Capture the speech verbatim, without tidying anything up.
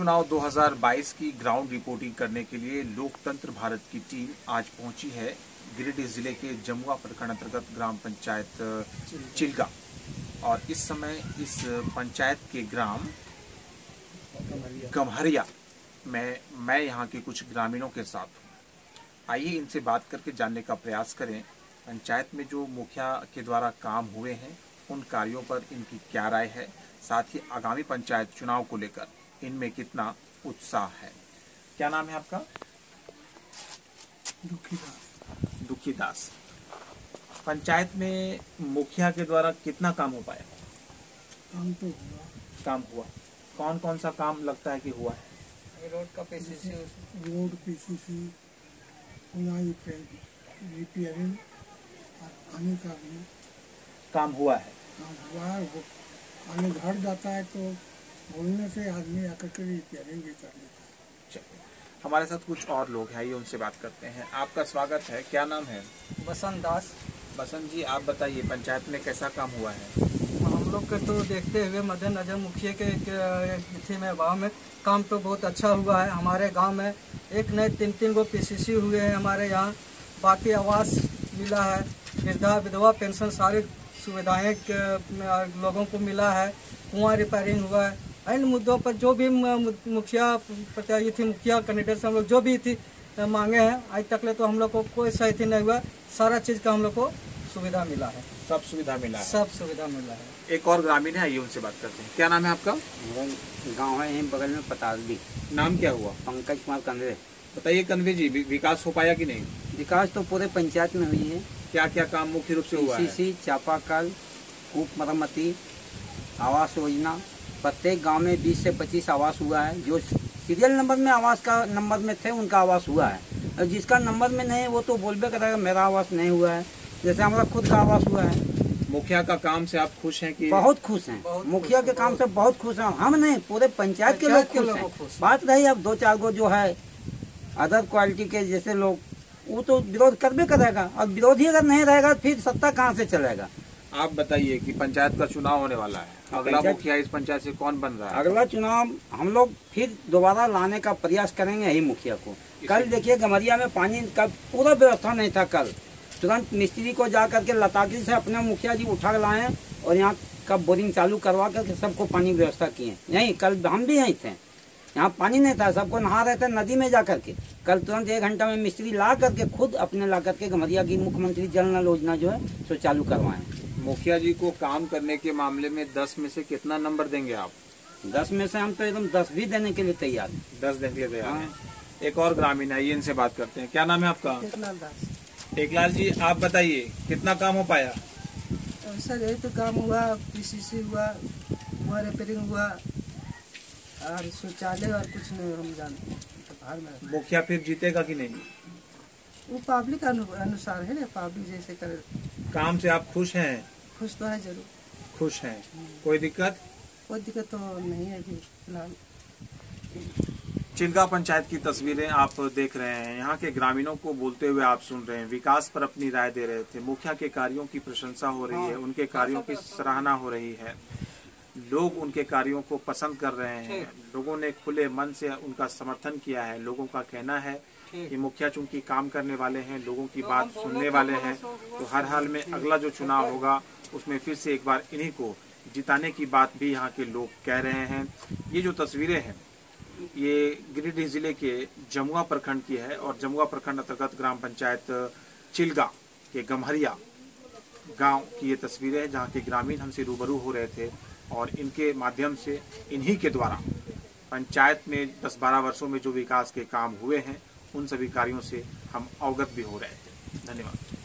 चुनाव दो हज़ार बाईस की ग्राउंड रिपोर्टिंग करने के लिए लोकतंत्र भारत की टीम आज पहुंची है गिरिडीह जिले के जमुआ प्रखंड अंतर्गत ग्राम पंचायत चिल्गा। और इस समय इस पंचायत के ग्राम गम्हरिया में मैं यहाँ के कुछ ग्रामीणों के साथ हूँ। आइए इनसे बात करके जानने का प्रयास करें पंचायत में जो मुखिया के द्वारा काम हुए हैं उन कार्यों पर इनकी क्या राय है, साथ ही आगामी पंचायत चुनाव को लेकर इनमें कितना उत्साह है। क्या नाम है आपका? दुखीदास। दुखीदास। पंचायत में मुखिया के द्वारा कितना काम हो पाया? काम तो हुआ। काम हुआ। कौन कौन सा काम लगता है कि हुआ है? रोड का पीसीसी, रोड पीसीसी, रिपेयरिंग और पानी का भी काम हुआ है। काम हुआ है। वो पानी घर जाता है तो बोलने से आदमी आकर के रिपेयरिंग भी कर लेता है। चलिए, हमारे साथ कुछ और लोग हैं, आइए उनसे बात करते हैं। आपका स्वागत है। क्या नाम है? बसंत दास। बसंत जी, आप बताइए पंचायत में कैसा काम हुआ है? हम लोग के तो देखते हुए मद्देनजर मुखिया के, के इसी में गाँव में काम तो बहुत अच्छा हुआ है। हमारे गांव में एक नए तीन तीन गो पीसीसी हुए हैं हमारे यहाँ। बाकी आवास मिला है, वृद्धा विधवा पेंशन सारी सुविधाएं लोगों को मिला है। कुआं रिपेयरिंग हुआ है। इन मुद्दों पर जो भी मुखिया प्रत्याशी थी, मुखिया कैंडिडेट हम लोग जो भी थी मांगे हैं, आज तक ले तो हम लोग को कोई सहायता नहीं हुआ। सारा चीज़ का हम लोग को सुविधा मिला है। सब सुविधा मिला है। सब सुविधा मिला है। एक और ग्रामीण है, आइए उनसे बात करते हैं। क्या नाम है आपका? गांव है यहीं बगल में पतालदी। नाम क्या हुआ? पंकज कुमार कंधे। बताइए कंधे जी, विकास हो पाया कि नहीं? विकास तो पूरे पंचायत में हुई है। क्या क्या काम मुख्य रूप से हुआ है? पीसीसी, चापाकल, कूप मरम्मती, आवास योजना। प्रत्येक गांव में बीस से पच्चीस आवास हुआ है। जो सीरियल नंबर में आवास का नंबर में थे उनका आवास हुआ है, और जिसका नंबर में नहीं है वो तो बोलबे करेगा मेरा आवास नहीं हुआ है। जैसे हमारा खुद का आवास हुआ है। मुखिया का काम से आप खुश हैं कि? बहुत खुश हैं। मुखिया के काम से बहुत खुश हैं। हम नहीं, पूरे पंचायत के लोग खुश हैं। बात रही अब दो चार गो जो है अदर क्वालिटी के जैसे लोग, वो तो विरोध करबे करेगा, और विरोधी अगर नहीं रहेगा फिर सत्ता कहाँ से चलेगा। आप बताइए कि पंचायत का चुनाव होने वाला है, अगला मुखिया इस पंचायत से कौन बन रहा है? अगला चुनाव हम लोग फिर दोबारा लाने का प्रयास करेंगे यही मुखिया को। कल देखिए गम्हरिया में पानी का पूरा व्यवस्था नहीं था। कल तुरंत मिस्त्री को जा करके लताकी से अपने मुखिया जी उठा लाए और यहाँ का बोरिंग चालू करवा करके सबको पानी की व्यवस्था किए। यहीं कल हम भी यहीं थे, यहाँ पानी नहीं था, सबको नहा रहे थे नदी में जा करके। कल तुरंत एक घंटा में मिस्त्री ला करके खुद अपने ला करके गम्हरिया की मुख्यमंत्री जल नल योजना जो है सो चालू करवाए। मुखिया जी को काम करने के मामले में दस में से कितना नंबर देंगे आप? दस में से हम तो एकदम दस भी देने के लिए तैयार हैं। दस देने के लिए तैयार हैं। एक और ग्रामीण है, इनसे बात करते हैं। क्या नाम है आपका? टेकलाल दास। टेकलाल जी, आप बताइए कितना काम हो पाया? सर यही तो काम हुआ, पीसीसी हुआ, हुआ रिपेयरिंग हुआ, और शौचालय और कुछ नहीं हम जानते हैं। मुखिया फिर जीतेगा कि नहीं? वो पब्लिक अनुसार है ना, पब्लिक जैसे करे। काम से आप खुश हैं? खुश तो है जरूर। खुश हैं। कोई दिक्कत? कोई दिक्कत तो नहीं है अभी फिलहाल। चिल्गा पंचायत की तस्वीरें आप देख रहे हैं। यहाँ के ग्रामीणों को बोलते हुए आप सुन रहे हैं। विकास पर अपनी राय दे रहे थे। मुखिया के कार्यों की प्रशंसा हो रही है, उनके कार्यों की सराहना हो रही है। लोग उनके कार्यों को पसंद कर रहे हैं। लोगों ने खुले मन से उनका समर्थन किया है। लोगों का कहना है कि मुखिया चूंकि काम करने वाले हैं, लोगों की बात सुनने वाले हैं, तो हर हाल में अगला जो चुनाव होगा उसमें फिर से एक बार इन्हीं को जिताने की बात भी यहाँ के लोग कह रहे हैं। ये जो तस्वीरें हैं ये गिरिडीह जिले के जमुआ प्रखंड की है, और जमुआ प्रखंड अंतर्गत ग्राम पंचायत चिल्गा के गम्हरिया गांव की ये तस्वीरें हैं, जहाँ के ग्रामीण हमसे रूबरू हो रहे थे। और इनके माध्यम से इन्हीं के द्वारा पंचायत में दस बारह वर्षों में जो विकास के काम हुए हैं उन सभी कार्यों से हम अवगत भी हो रहे थे। धन्यवाद।